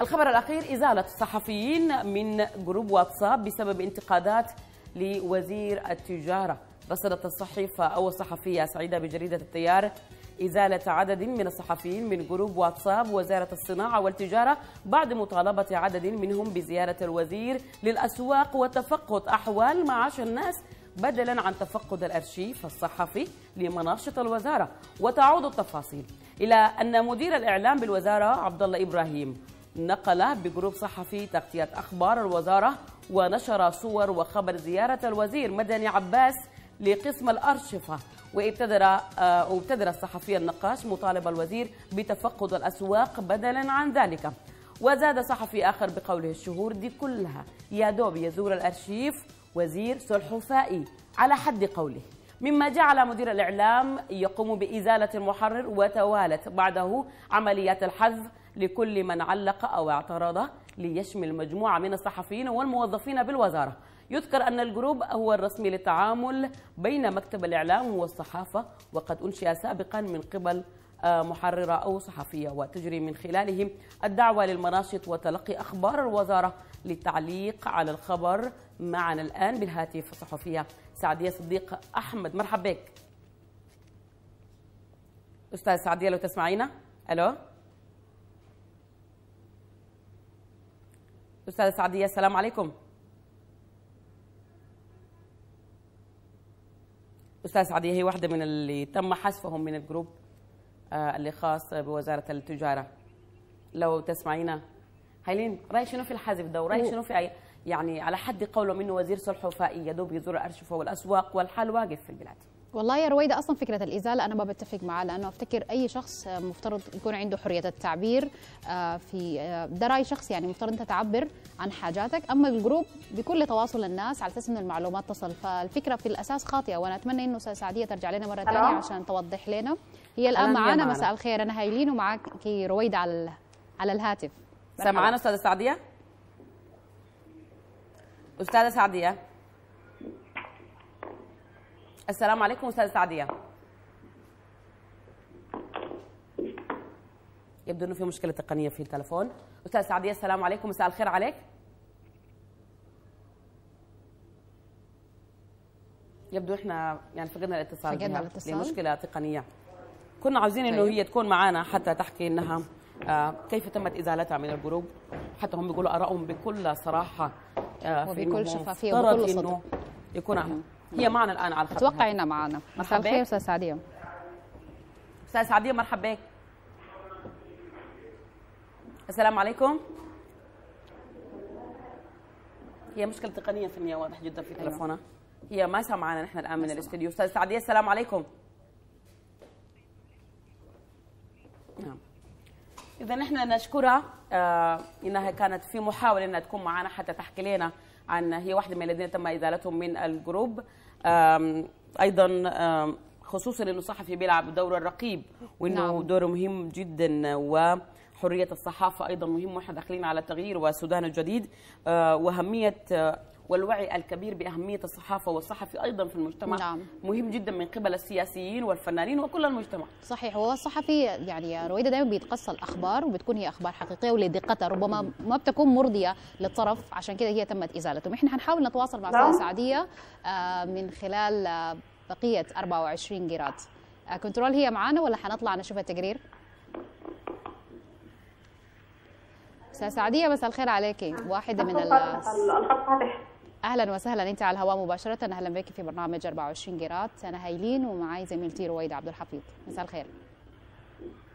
الخبر الأخير: إزالة الصحفيين من جروب واتساب بسبب انتقادات لوزير التجارة. رصدت الصحيفة أو الصحفية سعيدة بجريدة التيار إزالة عدد من الصحفيين من جروب واتساب وزارة الصناعة والتجارة بعد مطالبة عدد منهم بزيارة الوزير للأسواق وتفقد أحوال معاش الناس بدلا عن تفقد الأرشيف الصحفي لمناشط الوزارة. وتعود التفاصيل إلى أن مدير الإعلام بالوزارة عبد الله إبراهيم نقل بجروب صحفي تغطية أخبار الوزارة ونشر صور وخبر زيارة الوزير مدني عباس لقسم الأرشفة. وابتدر الصحفي النقاش مطالب الوزير بتفقد الأسواق بدلا عن ذلك. وزاد صحفي آخر بقوله: الشهور دي كلها يا دوب يزور الأرشيف وزير سلحفائي على حد قوله، مما جعل مدير الإعلام يقوم بإزالة المحرر وتوالت بعده عمليات الحذف لكل من علق أو اعترض ليشمل مجموعة من الصحفيين والموظفين بالوزارة. يذكر أن الجروب هو الرسمي للتعامل بين مكتب الإعلام والصحافة، وقد أنشئ سابقا من قبل محررة أو صحفية، وتجري من خلالهم الدعوة للمناشط وتلقي أخبار الوزارة للتعليق على الخبر. معنا الآن بالهاتف الصحفية سعدية صديق أحمد. مرحبا بك أستاذ سعدية، لو تسمعينا. ألو أستاذ سعدية، السلام عليكم. أستاذ سعدية هي واحدة من اللي تم حذفهم من الجروب اللي خاص بوزارة التجارة. لو تسمعينا هايلين، رأي شنو في الحذف ده؟ ورأي شنو في يعني على حد قوله منه وزير سلحفائي يدوب يزور الأرشفة والأسواق والحال واقف في البلاد؟ والله يا رويدة، أصلا فكرة الإزالة أنا ما بتفق معها، لأنه أفتكر أي شخص مفترض يكون عنده حرية التعبير في ده رأي شخص، يعني مفترض أنت تعبر عن حاجاتك. أما الجروب بكل تواصل الناس على أساس إنه المعلومات تصل، فالفكرة في الأساس خاطئة. وأنا أتمنى إنه سعدية ترجع لنا مرة ثانية عشان توضح لنا. هي الآن معانا. مساء الخير، أنا هايلين ومعاك رويدة على الهاتف. سامعانا أستاذة سعدية؟ أستاذة سعدية، السلام عليكم. أستاذة سعدية، يبدو أنه في مشكلة تقنية في التلفون. أستاذة سعدية السلام عليكم، مساء الخير عليك. يبدو إحنا يعني فقدنا الاتصال بها لمشكلة تقنية. كنا عاوزين إنه هي تكون معنا حتى تحكي إنها كيف تمت إزالتها من الجروب. حتى هم بيقولوا آرائهم بكل صراحة وبكل شفافية وبكل صدق. يكون هي معنا الآن على الخط. أتوقع إنها معنا. مساء الخير أستاذ سعدية. أستاذ سعدية مرحبا بك. السلام عليكم. هي مشكلة تقنية فنية واضح جدا في تلفونها. هي ما سمعنا نحن الآن من الاستديو. أستاذ سعدية السلام عليكم. نعم. إذا نحن نشكرها إنها كانت في محاولة إنها تكون معنا حتى تحكي لنا عن هي واحدة من الذين تم إزالتهم من الجروب. أيضا خصوصا إنه الصحفي بيلعب دور الرقيب، وإنه دوره مهم جدا، وحرية الصحافة أيضا مهم، وإحنا داخلين على التغيير والسودان الجديد، وأهمية والوعي الكبير بأهمية الصحافة والصحفي أيضا في المجتمع مهم جدا من قبل السياسيين والفنانين وكل المجتمع. صحيح. هو الصحفي يعني يا رويدة دائما بيتقصى الأخبار، وبتكون هي أخبار حقيقية ولدقتها، ربما ما بتكون مرضية للطرف، عشان كده هي تمت إزالتهم. إحنا هنحاول نتواصل مع أستاذة سعدية من خلال بقية 24 قيراط. كنترول هي معانا ولا حنطلع نشوف التقرير؟ أستاذة سعدية مساء الخير عليكي. واحدة من الخط فاتح. اهلا وسهلا، انت على الهواء مباشره. اهلا بك في برنامج 24 قيراط. انا هايلين ومعاي زميلتي رويدة عبد الحفيظ. مساء الخير.